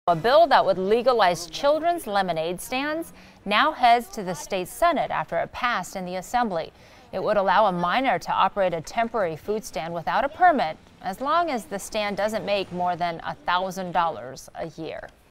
A bill that would legalize children's lemonade stands now heads to the state Senate after it passed in the Assembly. It would allow a minor to operate a temporary food stand without a permit, as long as the stand doesn't make more than $1,000 a year.